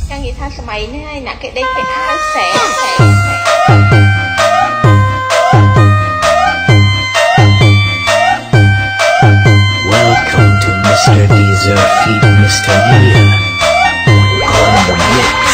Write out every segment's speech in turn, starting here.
Càng nghĩ tha sớm mấy này nãy cái đây phải ai sẽ Welcome to Mr. Deezer feat Mr. Mia on the mix.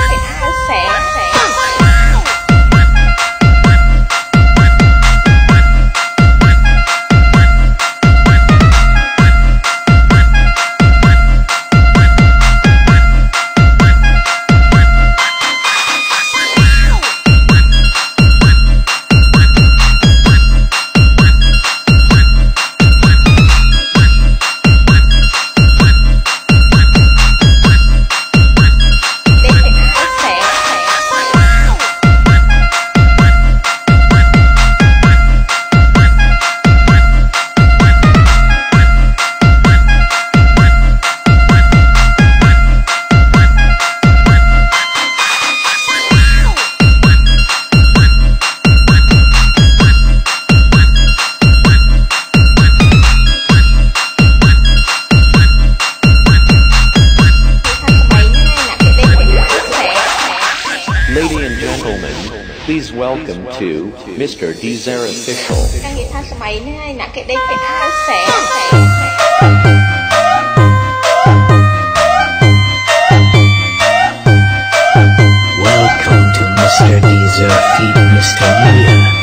Ladies and gentlemen, please welcome to Mr. Deezer Official. Càng nghĩ tha sớm mấy này nãy cái đây phải ai sẽ Welcome to Mr. Deezer feat Mr. Mia